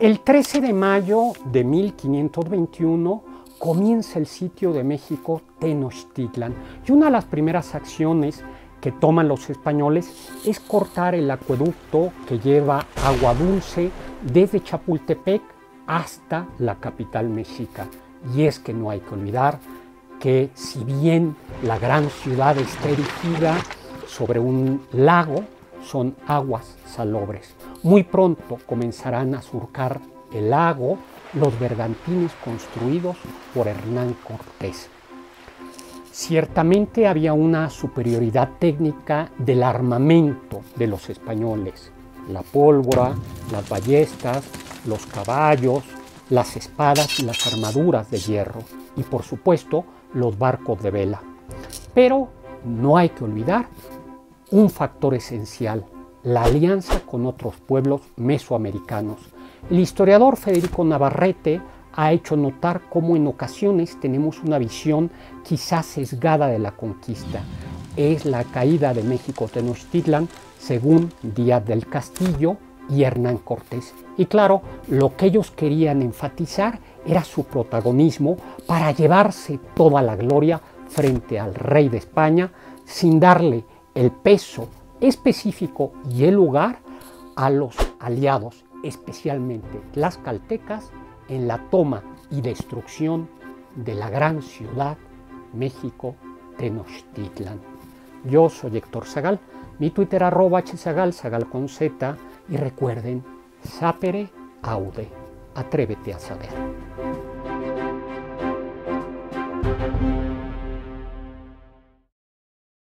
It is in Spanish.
El 13 de mayo de 1521 comienza el sitio de México Tenochtitlan, y una de las primeras acciones que toman los españoles es cortar el acueducto que lleva agua dulce desde Chapultepec hasta la capital mexica. Y es que no hay que olvidar que si bien la gran ciudad está erigida sobre un lago, son aguas salobres. Muy pronto comenzarán a surcar el lago los bergantines construidos por Hernán Cortés. Ciertamente había una superioridad técnica del armamento de los españoles: la pólvora, las ballestas, los caballos, las espadas y las armaduras de hierro, y por supuesto los barcos de vela. Pero no hay que olvidar un factor esencial: la alianza con otros pueblos mesoamericanos. El historiador Federico Navarrete ha hecho notar cómo en ocasiones tenemos una visión quizás sesgada de la conquista. Es la caída de México Tenochtitlan según Díaz del Castillo y Hernán Cortés. Y claro, lo que ellos querían enfatizar era su protagonismo para llevarse toda la gloria frente al rey de España, sin darle el peso específico y el lugar a los aliados, especialmente las caltecas, en la toma y destrucción de la gran ciudad México Tenochtitlan. Yo soy Héctor Zagal, mi Twitter @hzagal, Zagal con Z, y recuerden, sapere aude, atrévete a saber.